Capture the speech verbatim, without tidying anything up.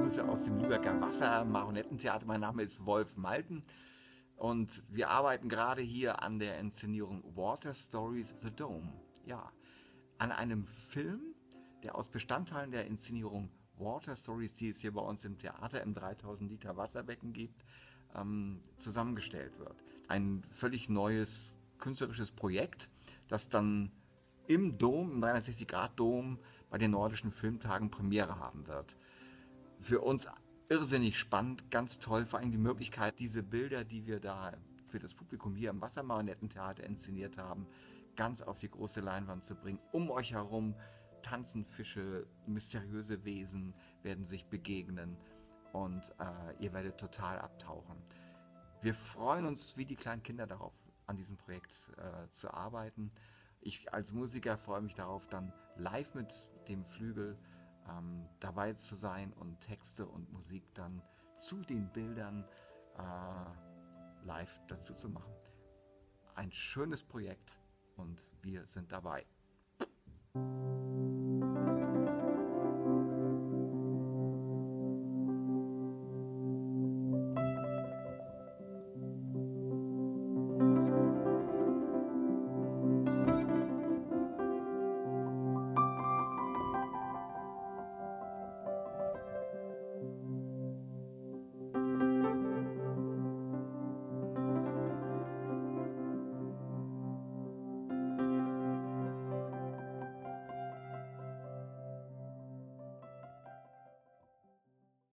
Grüße aus dem Lübecker Wasser Marionettentheater. Mein Name ist Wolf Malten und wir arbeiten gerade hier an der Inszenierung Water Stories The Dome. Ja, an einem Film, der aus Bestandteilen der Inszenierung Water Stories, die es hier bei uns im Theater im dreitausend Liter Wasserbecken gibt, ähm, zusammengestellt wird. Ein völlig neues künstlerisches Projekt, das dann im Dom, im dreihundertsechzig-Grad-Dom bei den Nordischen Filmtagen Premiere haben wird. Für uns irrsinnig spannend, ganz toll, vor allem die Möglichkeit, diese Bilder, die wir da für das Publikum hier im Wassermarionettentheater inszeniert haben, ganz auf die große Leinwand zu bringen. Um euch herum tanzen Fische, mysteriöse Wesen werden sich begegnen und äh, ihr werdet total abtauchen. Wir freuen uns wie die kleinen Kinder darauf, an diesem Projekt äh, zu arbeiten. Ich als Musiker freue mich darauf, dann live mit dem Flügel ähm, dabei zu sein und Texte und Musik dann zu den Bildern äh, live dazu zu machen. Ein schönes Projekt und wir sind dabei.